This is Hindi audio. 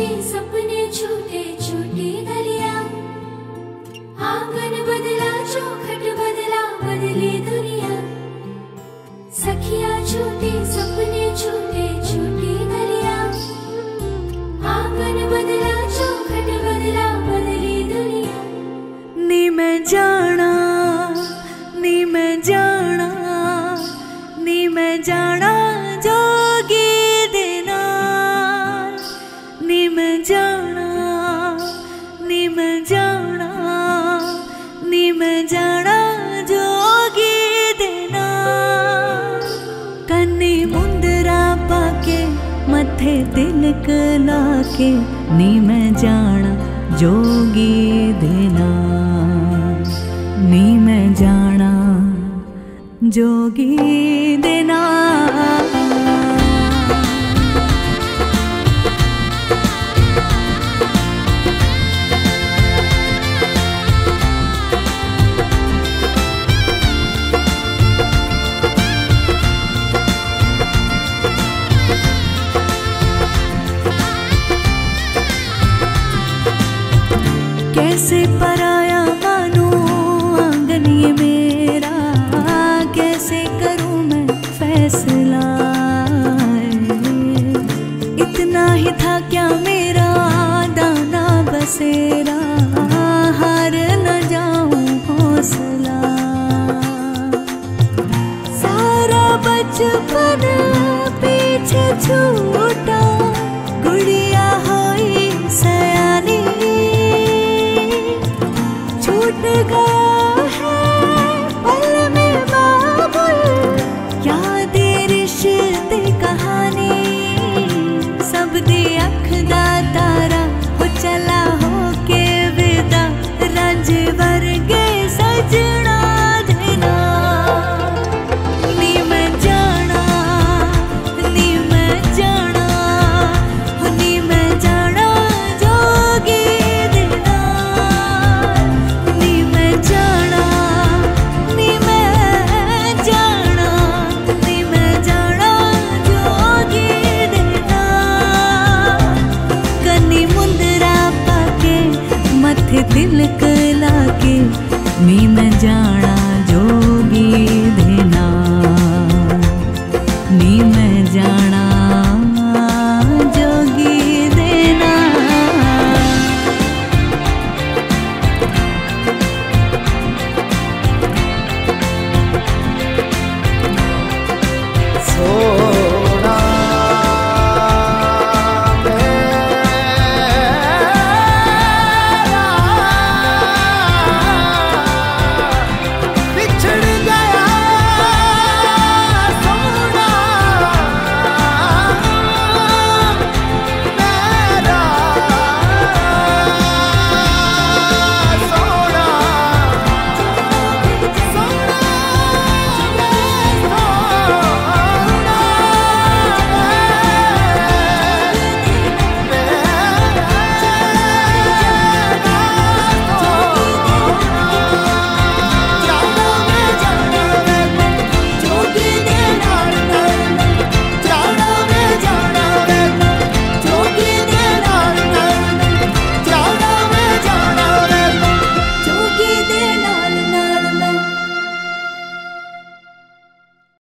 छूटे सपने छूटे छूटी गलियां, आंगन बदला चौखट बदला बदली दुनिया। सखियां छूटे सपने छूटे छूटी गलियां, आंगन बदला चौखट बदला बदली दुनिया। नी मैं जाना नी मैं जाना नी मैं जाना जोगी देना, नी मैं जाना नी मैं जाना नी मैं जाना जोगी देना। कन्नी मुंदरा पाके मथे तिलक लाके, नी मैं जाना जोगी देना, नी मैं जाना जोगी देना। कैसे पराया मानूं आंगन ये मेरा, कैसे करूं मैं फैसला। इतना ही था क्या मेरा दाना बसेरा, हार न जाऊं हौसला। सारा बचपन पीछे छूटा, गुड़िया होई सयानी। छूट गया है पल में बाबुल, याद रिश्ते कहानी। सब दी अख दा तारा हो चला हो के विदा, रंज वर्गे सजना देना। नी मैं जाना नी मैं जाना नी मैं जाना जोगी देना, नी मैं जाना नी मैं जाना नी मैं जाना जोगी देना। कन्नी मुंदरा पाके मथे तिलक लाके, नी मैं जाना जोगी देना, नी मैं जाना